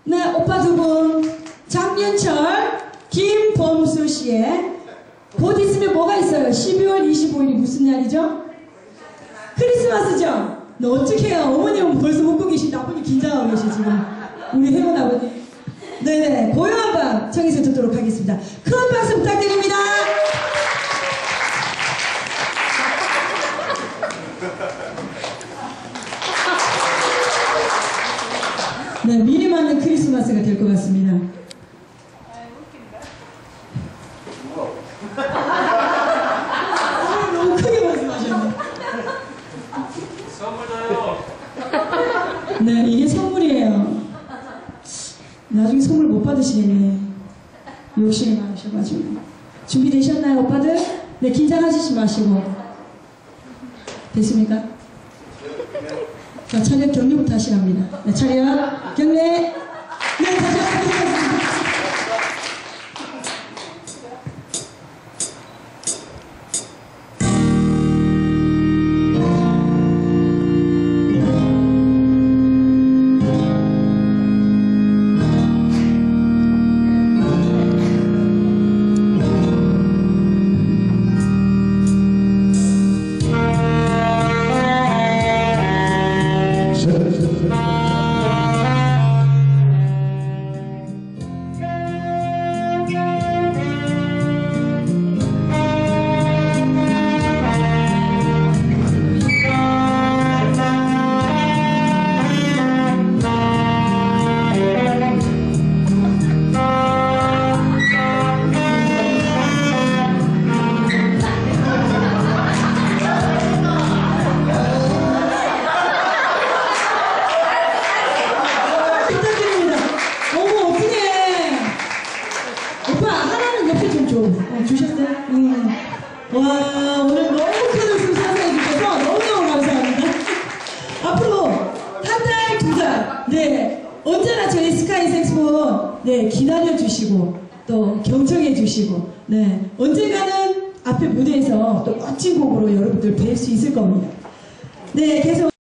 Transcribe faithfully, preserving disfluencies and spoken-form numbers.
네, 오빠 두 분, 장윤철, 김범수 씨의 곧 있으면 뭐가 있어요? 십이월 이십오일이 무슨 날이죠? 크리스마스죠? 너 어떻게 해요? 어머님은 벌써 웃고 계신 나분이 긴장하고 계시 지금. 우리 혜원 아버님. 네네, 고요한 밤 청해서 듣도록 하겠습니다. 큰 박수 부탁드립니다. 네, 미리 맞는 크리스마스가 될 것 같습니다. 아, 너무 크게 말씀하셨네. 선물 줘요. 네, 이게 선물이에요. 나중에 선물 못 받으시겠네. 욕심이 많으셔가지고. 준비되셨나요, 오빠들? 네, 긴장하시지 마시고. 됐습니까? 자, 차렷 격려부터 하시랍니다. 네, 차렷 격려. 네, 다시 한번 부탁드립니다. 어, 주셨어요? 음. 와, 오늘 너무 큰 웃음 사사해 주셔서 너무너무 감사합니다. 앞으로 한 달, 두 달, 네, 언제나 저희 스카이 색스폰, 네, 기다려주시고, 또 경청해주시고, 네, 언젠가는 앞에 무대에서 또 멋진 곡으로 여러분들 뵐 수 있을 겁니다. 네, 계속.